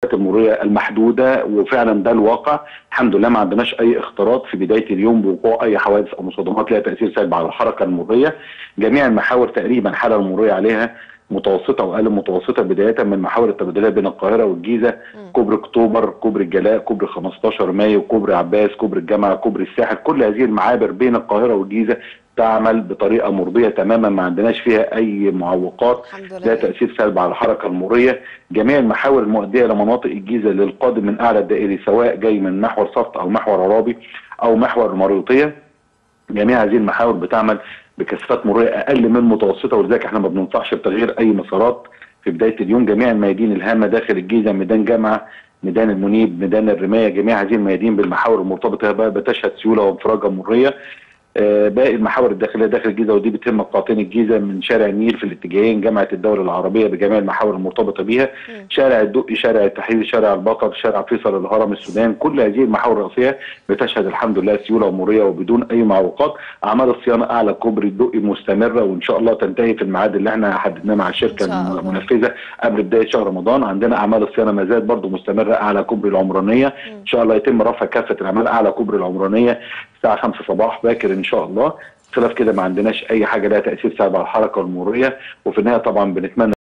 المروريه المحدوده، وفعلا ده الواقع. الحمد لله ما عندناش اي اختراق في بدايه اليوم بوقوع اي حوادث او مصادمات لها تاثير سلبي على الحركه المروريه. جميع المحاور تقريبا الحاله المروريه عليها متوسطه واقل متوسطه، بدايه من محاور التبادليه بين القاهره والجيزه، كوبري اكتوبر، كوبري الجلاء، كوبري 15 مايو، كوبري عباس، كوبري الجامعه، كوبري الساحل. كل هذه المعابر بين القاهره والجيزه تعمل بطريقه مرضيه تماما، ما عندناش فيها اي معوقات لا تاثير سلبي على الحركه المروريه. جميع المحاور المؤديه لمناطق الجيزه للقادم من اعلى الدائري، سواء جاي من محور صفت او محور عرابي او محور المريوطيه، جميع هذه المحاور بتعمل بكثافات مروريه اقل من متوسطه، ولذلك احنا ما بننصحش بتغيير اي مسارات في بدايه اليوم. جميع الميادين الهامه داخل الجيزه، ميدان جامعه، ميدان المنيب، ميدان الرمايه، جميع هذه الميادين بالمحاور المرتبطه بها بتشهد سيوله وانفراجه مروريه. باقي المحاور الداخليه داخل الجيزه، ودي بتهم قاطين الجيزه من شارع النيل في الاتجاهين، جامعه الدوله العربيه بجميع المحاور المرتبطه بها، شارع الدقي، شارع التحرير، شارع البطل، شارع فيصل، الهرم، السودان. كل هذه المحاور الرئيسيه بتشهد الحمد لله سيوله ومروريه وبدون اي معوقات. اعمال الصيانه اعلى كوبري الدقي مستمره، وان شاء الله تنتهي في الميعاد اللي احنا حددناه مع الشركه المنفذه قبل بدايه شهر رمضان. عندنا اعمال الصيانه ما زالت برضه مستمره اعلى كوبري العمرانيه، ان شاء الله يتم رفع كافه الاعمال اعلى كوبري العمرانيه الساعه 5 صباح باكر ان شاء الله. خلاف كده ما عندناش اي حاجه لها تاثير سلبي على الحركه المروريه. وفي النهايه طبعا بنتمنى